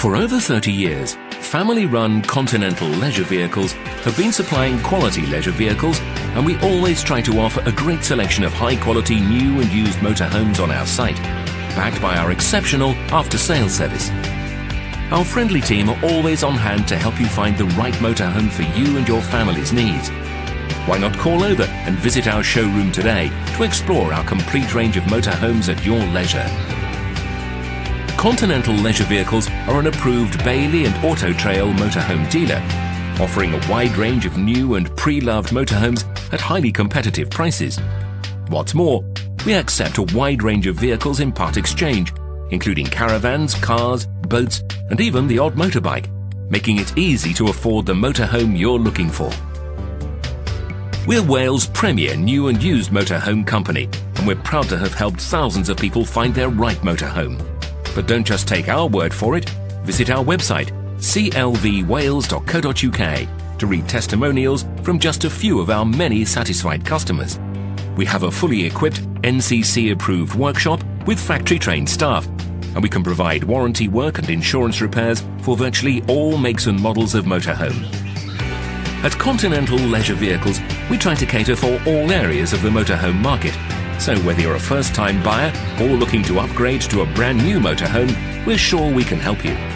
For over 30 years, family-run Continental Leisure Vehicles have been supplying quality leisure vehicles, and we always try to offer a great selection of high-quality new and used motorhomes on our site, backed by our exceptional after-sales service. Our friendly team are always on hand to help you find the right motorhome for you and your family's needs. Why not call over and visit our showroom today to explore our complete range of motorhomes at your leisure. Continental Leisure Vehicles are an approved Bailey and Auto Trail motorhome dealer, offering a wide range of new and pre-loved motorhomes at highly competitive prices. What's more, we accept a wide range of vehicles in part exchange, including caravans, cars, boats, and even the odd motorbike, making it easy to afford the motorhome you're looking for. We're Wales' premier new and used motorhome company, and we're proud to have helped thousands of people find their right motorhome. But don't just take our word for it. Visit our website, clvwales.co.uk, to read testimonials from just a few of our many satisfied customers. We have a fully equipped NCC-approved workshop with factory-trained staff, and we can provide warranty work and insurance repairs for virtually all makes and models of motorhome. At Continental Leisure Vehicles, we try to cater for all areas of the motorhome market. So whether you're a first-time buyer or looking to upgrade to a brand new motorhome, we're sure we can help you.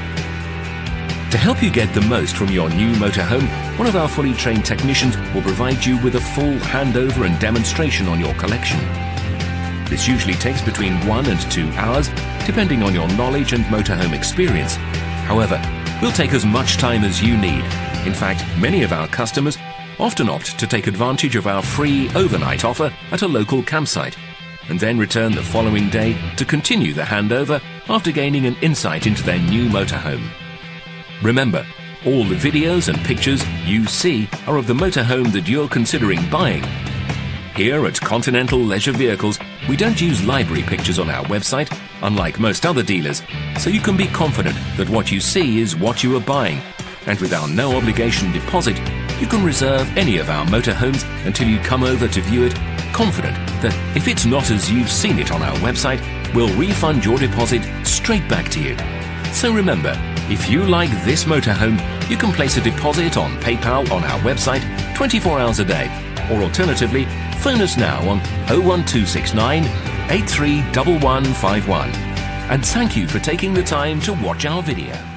To help you get the most from your new motorhome, one of our fully trained technicians will provide you with a full handover and demonstration on your collection. This usually takes between 1 and 2 hours, depending on your knowledge and motorhome experience. However, we'll take as much time as you need. In fact, many of our customers often opt to take advantage of our free overnight offer at a local campsite, and then return the following day to continue the handover after gaining an insight into their new motorhome. Remember, all the videos and pictures you see are of the motorhome that you're considering buying. Here at Continental Leisure Vehicles, we don't use library pictures on our website, unlike most other dealers, so you can be confident that what you see is what you are buying. And with our no-obligation deposit, you can reserve any of our motorhomes until you come over to view it, confident that if it's not as you've seen it on our website, we'll refund your deposit straight back to you. So remember, if you like this motorhome, you can place a deposit on PayPal on our website 24 hours a day, or alternatively, phone us now on 01269 831151. And thank you for taking the time to watch our video.